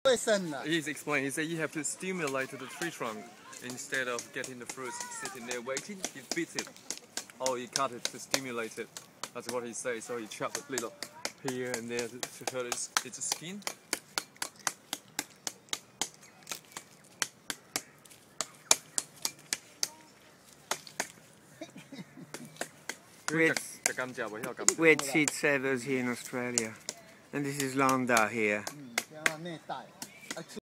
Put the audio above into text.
He's explaining. He said you have to stimulate the tree trunk instead of getting the fruits sitting there waiting. You beat it, or you cut it to stimulate it. That's what he says. So you chop a little here and there to hurt its skin. We're seed savers here in Australia, and this is Landa here.